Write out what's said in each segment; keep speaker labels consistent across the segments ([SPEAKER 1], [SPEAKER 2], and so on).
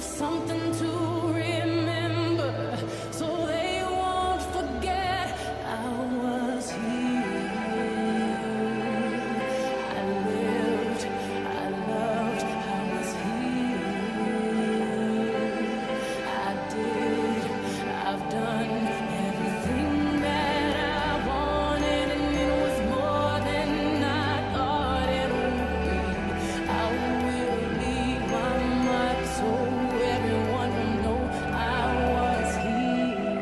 [SPEAKER 1] leave something to remember, so they won't forget I was here. I lived, I loved, I was here. I did, I've done everything that I wanted, and it was more than I thought it would be. I will leave my mark so everyone will know I was here.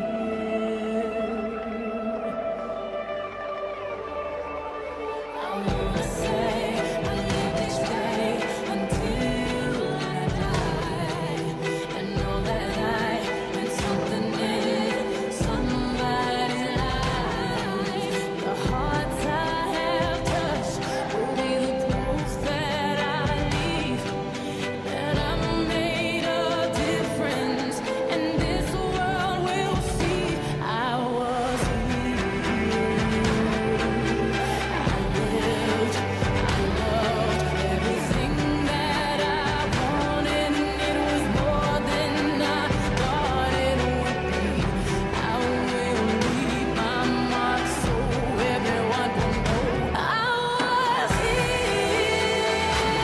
[SPEAKER 1] I wanna say I live each day until I die, and know that I meant something in somebody's life. The hearts I have touched will be the proof that I leave, that I made a difference, and this world will see I was here. I lived, I loved everything that I wanted, and it was more than I thought it would be. I will leave my mark so everyone will know I was here.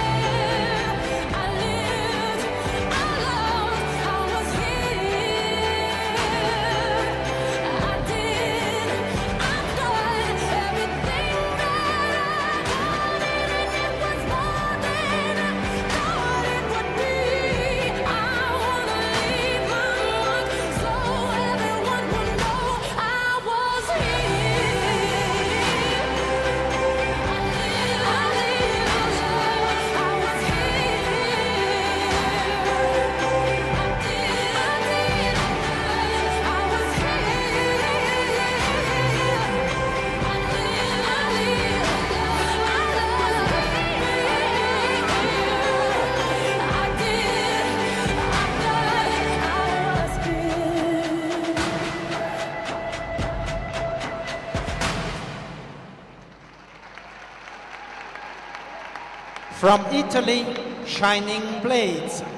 [SPEAKER 1] I lived, I loved, I was here. I did, I've done everything that I wanted, and it was more than I thought it would be. I wanna leave my mark so everyone will know I was here. I lived, I loved, I was here. I did, I was
[SPEAKER 2] From Italy, Shining Blades.